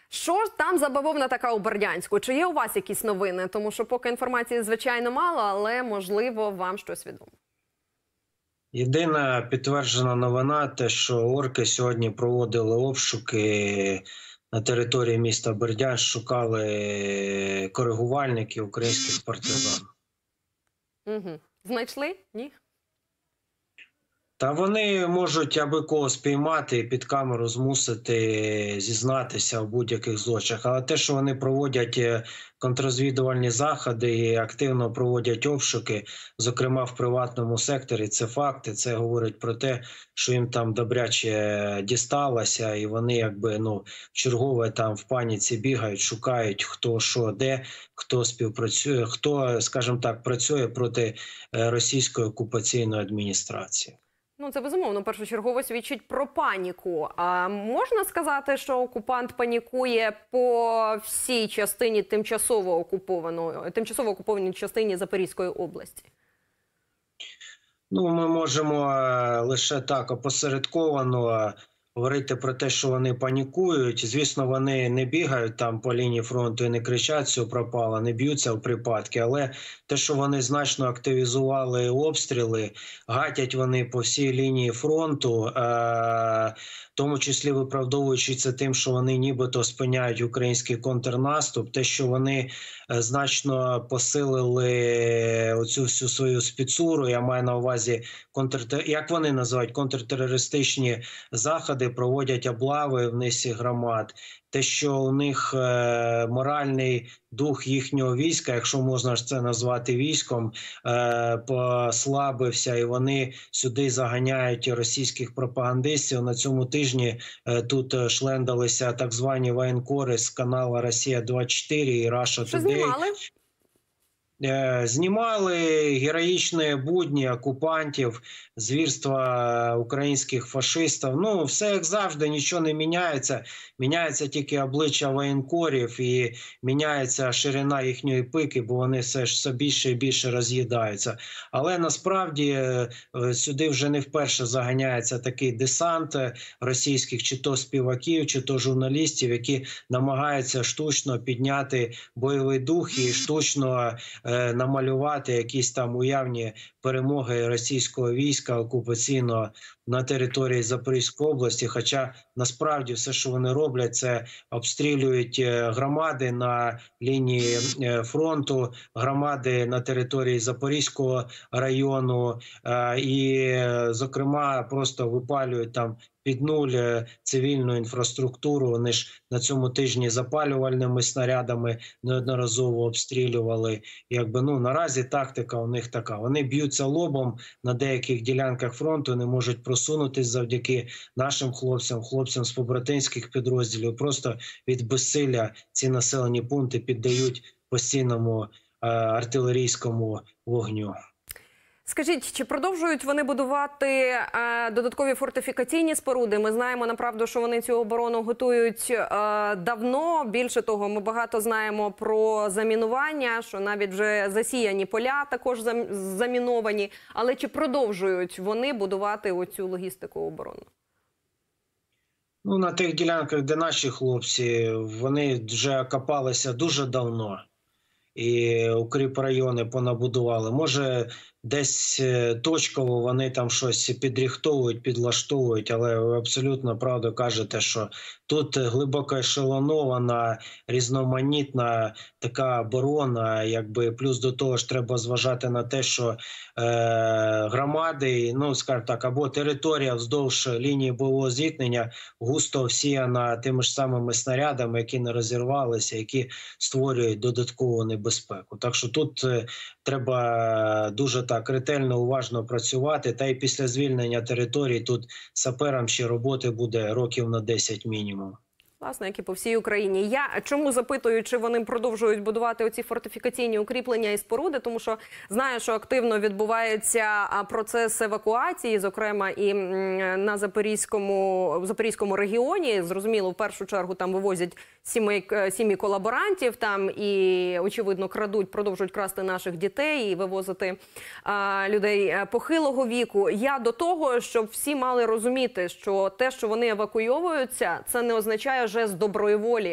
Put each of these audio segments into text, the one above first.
Що ж там за бавовна така у Бердянську? Чи є у вас якісь новини? Тому що поки інформації, звичайно, мало, але, можливо, вам щось відомо. Єдина підтверджена новина – те, що орки сьогодні проводили обшуки на території міста Бердянськ, шукали коригувальників українських партизан. Угу. Знайшли? Ні? Та вони можуть аби кого спіймати і під камеру змусити зізнатися в будь-яких злочинах. Але те, що вони проводять контррозвідувальні заходи і активно проводять обшуки, зокрема в приватному секторі, це факти. Це говорить про те, що їм там добряче дісталося, і вони якби в чергове там в паніці бігають, шукають хто що де, хто співпрацює, хто, скажімо так, працює проти російської окупаційної адміністрації. Ну, це, безумовно, першочергово свідчить про паніку. А можна сказати, що окупант панікує по всій частині тимчасово окупованій частині Запорізької області? Ну, ми можемо лише так опосередковано говорити про те, що вони панікують. Звісно, вони не бігають там по лінії фронту і не кричать, що пропало, не б'ються в припадки. Але те, що вони значно активізували обстріли, гатять вони по всій лінії фронту, в тому числі виправдовуючи це тим, що вони нібито спиняють український контрнаступ, те, що вони значно посилили оцю всю свою спецуру, я маю на увазі, як вони називають, контртерористичні заходи, проводять облави в низці громад. Те, що у них моральний дух їхнього війська, якщо можна ж це назвати військом, послабився, і вони сюди заганяють російських пропагандистів. На цьому тижні тут шлендалися так звані воєнкори з каналу «Росія-24» і «Раша Тудей». Знімали героїчні будні окупантів, звірства українських фашистів. Ну, все як завжди, нічого не міняється. Міняється тільки обличчя воєнкорів і міняється ширина їхньої пики, бо вони все більше і більше роз'їдаються. Але насправді сюди вже не вперше заганяється такий десант російських чи то співаків, чи то журналістів, які намагаються штучно підняти бойовий дух і штучно намалювати якісь там уявні перемоги російського війська окупаційного на території Запорізької області. Хоча насправді все, що вони роблять, це обстрілюють громади на лінії фронту, громади на території Запорізького району і, зокрема, просто випалюють там під нуль цивільну інфраструктуру. Вони ж на цьому тижні запалювальними снарядами неодноразово обстрілювали. Якби, наразі тактика у них така. Вони б'ються лобом на деяких ділянках фронту, не можуть просунутись завдяки нашим хлопцям з побратимських підрозділів. Просто від безсилля ці населені пункти піддають постійному артилерійському вогню. Скажіть, чи продовжують вони будувати додаткові фортифікаційні споруди? Ми знаємо, направду, що вони цю оборону готують давно. Більше того, ми багато знаємо про замінування, що навіть вже засіяні поля також заміновані. Але чи продовжують вони будувати оцю логістику оборони? Ну, на тих ділянках, де наші хлопці, вони вже окопалися дуже давно. І укріпрайони понабудували. Може, десь точково вони там щось підрихтовують, підлаштовують, але ви абсолютно правду кажете, що тут глибоко ешелонована, різноманітна така оборона, якби плюс до того ж треба зважати на те, що громади, скажімо так, або територія вздовж лінії бойового зіткнення густо всіяна тими ж самими снарядами, які не розірвалися, які створюють додаткову небезпеку. Так що тут треба дуже так ретельно, уважно працювати, та й після звільнення території тут саперам ще роботи буде років на 10 мінімум. Власне, як і по всій Україні. Я чому запитую, чи вони продовжують будувати оці фортифікаційні укріплення і споруди, тому що знаю, що активно відбувається процес евакуації, зокрема і на Запорізькому регіоні. Зрозуміло, в першу чергу там вивозять сім'ї колаборантів там і, очевидно, продовжують красти наших дітей і вивозити людей похилого віку. Я до того, щоб всі мали розуміти, що те, що вони евакуйовуються, це не означає жест доброї волі.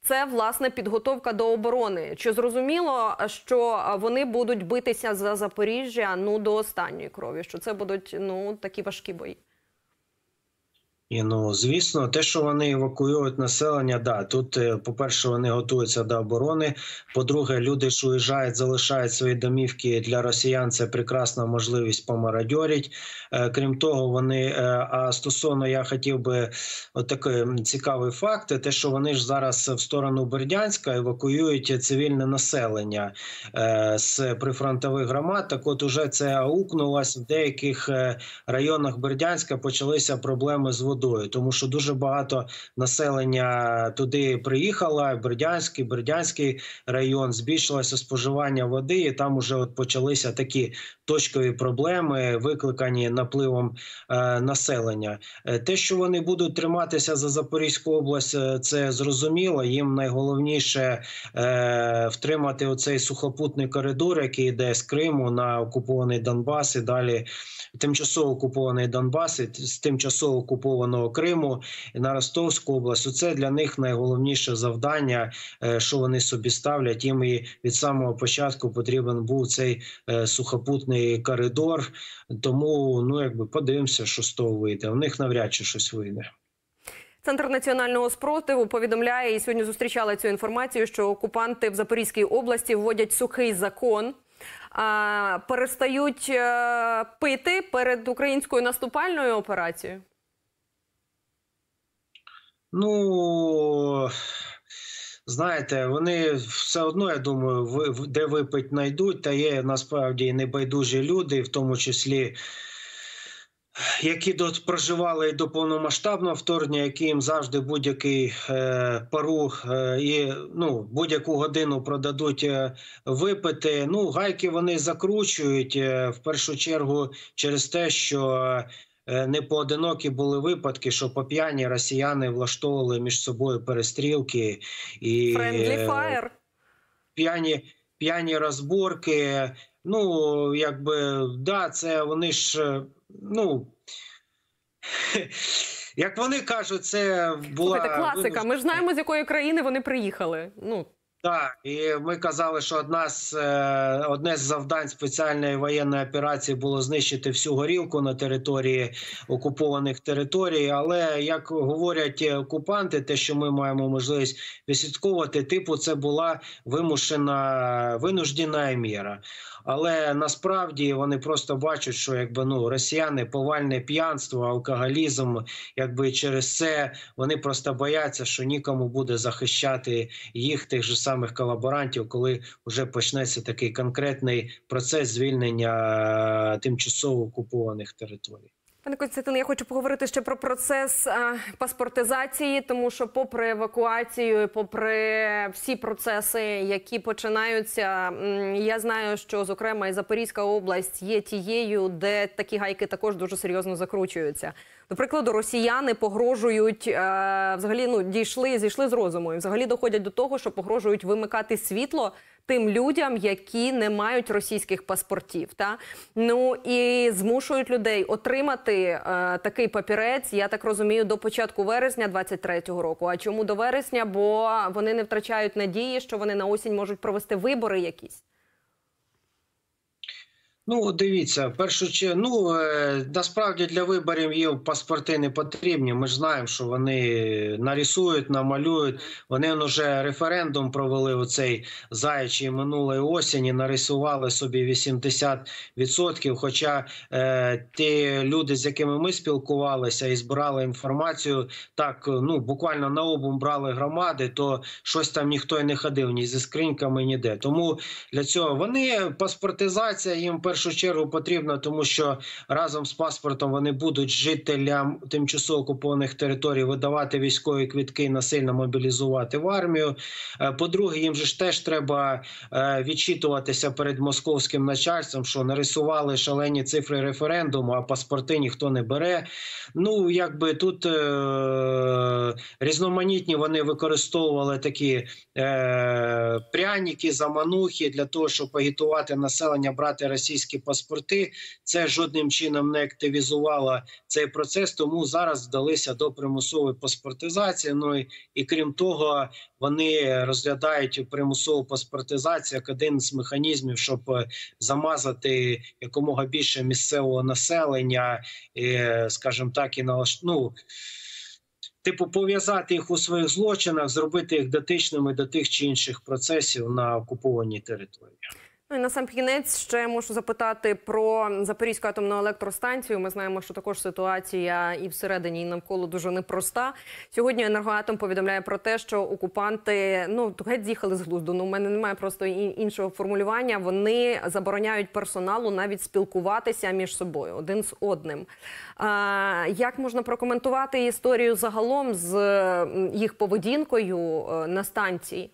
це, власне, підготовка до оборони. Чи зрозуміло, що вони будуть битися за Запоріжжя, ну, до останньої крові? Що це будуть, ну, такі важкі бої? І, ну, звісно, те, що вони евакуюють населення, да, тут, по-перше, вони готуються до оборони. По-друге, люди, що уїжджають, залишають свої домівки, для росіян це прекрасна можливість помародьорити. Крім того, вони, а стосовно, я хотів би, отакий цікавий факт, те, що вони ж зараз в сторону Бердянська евакуюють цивільне населення з прифронтових громад. Так от уже це аукнулось, в деяких районах Бердянська почалися проблеми з водою, тому що дуже багато населення туди приїхало, Бердянський район, збільшилося споживання води, і там вже от почалися такі точкові проблеми, викликані напливом населення. Те, що вони будуть триматися за Запорізьку область, це зрозуміло. Їм найголовніше втримати оцей сухопутний коридор, який йде з Криму на окупований Донбас і далі тимчасово окупований Донбас і з тимчасово окупованого Криму і на Ростовську область. Оце для них найголовніше завдання, що вони собі ставлять. Їм і від самого початку потрібен був цей сухопутний коридор. Тому, ну, якби подивимося, що з того вийде. У них навряд чи щось вийде. Центр національного спротиву повідомляє, і сьогодні зустрічали цю інформацію, що окупанти в Запорізькій області вводять сухий закон, перестають пити перед українською наступальною операцією? Ну, знаєте, вони все одно, я думаю, де випить знайдуть, та є насправді небайдужі люди, в тому числі, які проживали і до повномасштабного вторгнення, які їм завжди будь-який пару і, ну, будь-яку годину продадуть випити. Ну, гайки вони закручують, в першу чергу, через те, що непоодинокі були випадки, що по п'яні росіяни влаштовували між собою перестрілки. І Friendly fire. П'яні розборки. Ну, якби, да, це вони ж, ну, як вони кажуть, це була... Слухайте, класика. Ми ж знаємо, з якої країни вони приїхали. Ну, так, і ми казали, що одне з завдань спеціальної воєнної операції було знищити всю горілку на території окупованих територій, але, як говорять окупанти, те, що ми маємо можливість відслідковувати, типу це була винуждена міра. Але насправді вони просто бачать, що якби, ну, росіяни повальне п'янство, алкоголізм, якби через це вони просто бояться, що нікому буде захищати їх, тих же самих колаборантів, коли вже почнеться такий конкретний процес звільнення тимчасово окупованих територій. Пане Костянтине, я хочу поговорити ще про процес паспортизації, тому що попри евакуацію, попри всі процеси, які починаються, я знаю, що, зокрема, і Запорізька область є тією, де такі гайки також дуже серйозно закручуються. До прикладу, росіяни погрожують, взагалі, ну, зійшли з розуму, і взагалі доходять до того, що погрожують вимикати світло тим людям, які не мають російських паспортів. Та? Ну і змушують людей отримати такий папірець, я так розумію, до початку вересня 23-го року. А чому до вересня? Бо вони не втрачають надії, що вони на осінь можуть провести вибори якісь. Ну, дивіться, насправді для виборів їм паспорти не потрібні. Ми ж знаємо, що вони нарисують, намалюють. Вони вже референдум провели у цей заячий минулої осені, нарисували собі 80%. Хоча ті люди, з якими ми спілкувалися і збирали інформацію, так, ну, буквально наобум брали громади, то щось там ніхто і не ходив, ні зі скриньками, ніде. Тому для цього паспортизація їм в першу чергу потрібна, тому що разом з паспортом вони будуть жителям тимчасово окупованих територій видавати військові квитки і насильно мобілізувати в армію. По-друге, їм же ж теж треба відчитуватися перед московським начальством, що нарисували шалені цифри референдуму, а паспорти ніхто не бере. Ну, якби тут різноманітні вони використовували такі пряники, заманухи для того, щоб агітувати населення брати російські українські паспорти. Це жодним чином не активізувало цей процес, тому зараз вдалися до примусової паспортизації. Ну і крім того, вони розглядають примусову паспортизацію як один з механізмів, щоб замазати якомога більше місцевого населення, скажімо так, і пов'язати їх у своїх злочинах, зробити їх дотичними до тих чи інших процесів на окупованій території. Ну і насамкінець ще можу запитати про Запорізьку атомну електростанцію. Ми знаємо, що також ситуація і всередині, і навколо дуже непроста. Сьогодні «Енергоатом» повідомляє про те, що окупанти, геть з'їхали з глузду. У мене немає просто іншого формулювання. Вони забороняють персоналу навіть спілкуватися між собою, один з одним. Як можна прокоментувати історію загалом з їх поведінкою на станції?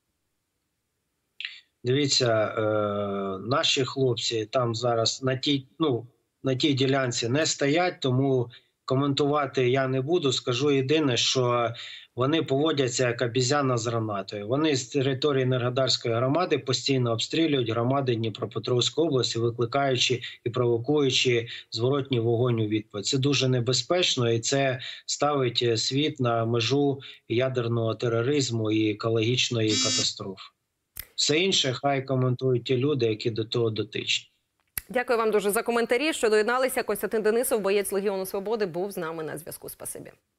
Дивіться, наші хлопці там зараз на тій ділянці не стоять, тому коментувати я не буду. Скажу єдине, що вони поводяться як обізяна з гранатою. Вони з території Енергодарської громади постійно обстрілюють громади Дніпропетровської області, викликаючи і провокуючи зворотній вогонь у відповідь. Це дуже небезпечно і це ставить світ на межу ядерного тероризму і екологічної катастрофи. Все інше хай коментують ті люди, які до того дотичні. Дякую вам дуже за коментарі, що доєдналися. Костянтин Денисов, боєць Легіону Свободи, був з нами на зв'язку. Спасибі.